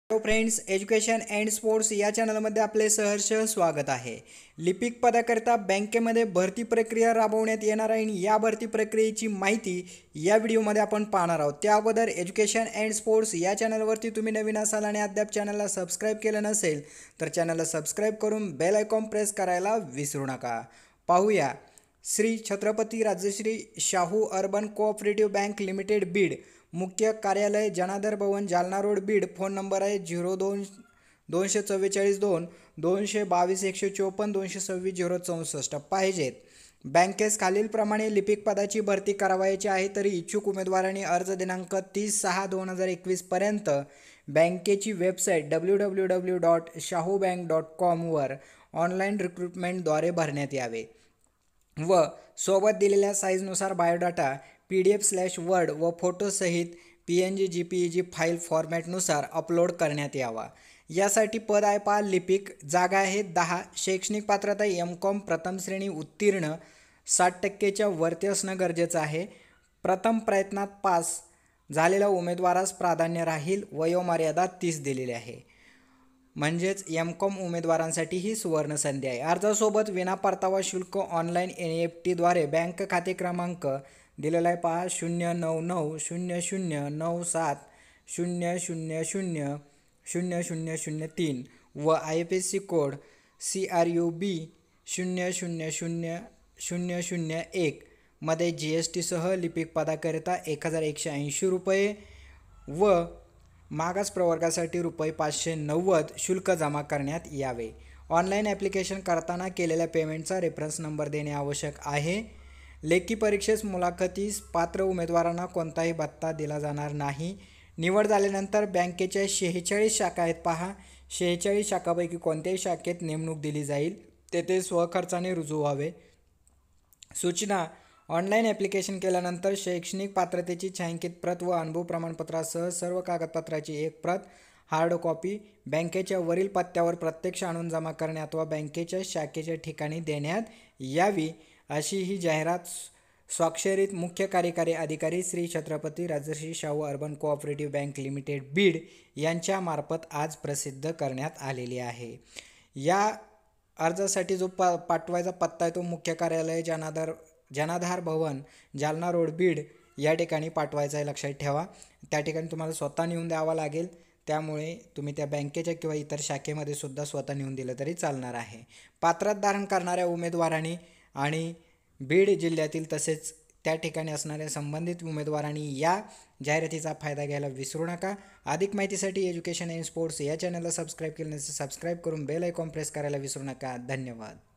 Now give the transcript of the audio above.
Hello friends, education and sports या चॅनलमध्ये आपले सहर्ष स्वागत आहे. लिपिक पदाकरता बँकेमध्ये भरती प्रक्रिया राबवण्यात येणार आहे आणि या भरती प्रक्रियेची माहिती या व्हिडिओमध्ये आपण पाहणार आहोत. त्या अगोदर एज्युकेशन अँड स्पोर्ट्स या चॅनलवरती तुम्ही नवीन असाल आणि अद्याप चॅनलला सबस्क्राईब केलं नसेल तर चॅनलला सबस्क्राईब करून बेल आयकॉन प्रेस करायला विसरू नका. पाहूया Shri Chhatrapati Rajshri Shahu urban cooperative bank limited Beed, मुख्य कार्यालय Janadhar Bhavan Jalna road Beed. Phone number आहे 02-244-2 222-154-226-064 पाहिजेत. बँकेस खालीलप्रमाणे लिपिक पदाची भरती करावयाची आहे. तरी इच्छुक उमेदवारांनी अर्ज दिनांक 30/6/2021 पर्यंत बँकेची वेबसाईट www.shahubank.com वर ऑनलाईन रिक्रुटमेंटद्वारे भरण्यात यावे व सोबत दिलेल्या साईजनुसार बायोडाटा PDF/Word व फोटोसहित PNG JPEG फाईल फॉर्मॅटनुसार अपलोड करण्यात यावा. यासाठी पद आहे पहा लिपिक. जागा आहे 10. शैक्षणिक पात्रता M.Com प्रथम श्रेणी उत्तीर्ण 60% वरती असणं गरजेचं आहे. प्रथम प्रयत्नात पास झालेल्या उमेदवारास प्राधान्य राहील. वयोमर्यादा 30 दिलेली आहे. म्हणजेच M.Com उमेदवारांसाठी ही सुवर्ण संधी आहे. अर्जासोबत विना परतावा शुल्क ऑनलाईन NEFT द्वारे बँक खाते क्रमांक दिलेला आहे पहा 099000970000003 व IFSC कोड CRUB 000001 मध्ये GST सह लिपिक पदाकरिता 1180 रुपये व मागास प्रवर्गासाठी रुपये 590 शुल्क जमा करण्यात यावे. ऑनलाईन ॲप्लिकेशन करताना केलेल्या पेमेंटचा रेफरन्स नंबर देणे आवश्यक आहे. लेखी परीक्षेस मुलाखतीस पात्र उमेदवारांना कोणताही भत्ता दिला जाणार नाही. निवड झाल्यानंतर बँकेच्या 46 शाखा आहेत पहा. 46 शाखापैकी कोणत्याही शाखेत नेमणूक दिली जाईल, तेथे स्वखर्चाने रुजू व्हावे. सूचना: ऑनलाईन ॲप्लिकेशन केल्यानंतर शैक्षणिक पात्रतेची छायांकित प्रत व अनुभव प्रमाणपत्रासह सर्व कागदपत्राची एक प्रत हार्ड कॉपी बँकेच्या वरील पत्त्यावर प्रत्यक्ष आणून जमा करणे अथवा बँकेच्या शाखेच्या ठिकाणी देण्यात यावी, अशी ही जाहिरात स्वाक्षरित मुख्य कार्यकारी अधिकारी Shri Chhatrapati Rajshri Shahu urban cooperative bank limited Beed यांच्या मार्फत आज प्रसिद्ध करण्यात आलेली आहे. या अर्जासाठी जो पाठवायचा पत्ता आहे तो मुख्य कार्यालय जनाधार भवन जालना रोड बीड या ठिकाणी पाठवायचा आहे. लक्षात ठेवा, त्या ठिकाणी तुम्हाला स्वतः नेऊन द्यावा लागेल. त्यामुळे तुम्ही त्या बँकेच्या किंवा इतर शाखेमध्ये सुद्धा स्वतः नेऊन दिलं तरी चालणार आहे. पात्रता धारण करणाऱ्या उमेदवारांनी आणि बीड जिल्ह्यातील तसेच त्या ठिकाणी असणाऱ्या संबंधित उमेदवारांनी या जाहिरातीचा फायदा घ्यायला विसरू नका. अधिक माहितीसाठी एज्युकेशन अँड स्पोर्ट्स या चॅनलला सबस्क्राईब केलं नसेल सबस्क्राईब करून बेल आयकॉन प्रेस करायला विसरू नका. धन्यवाद.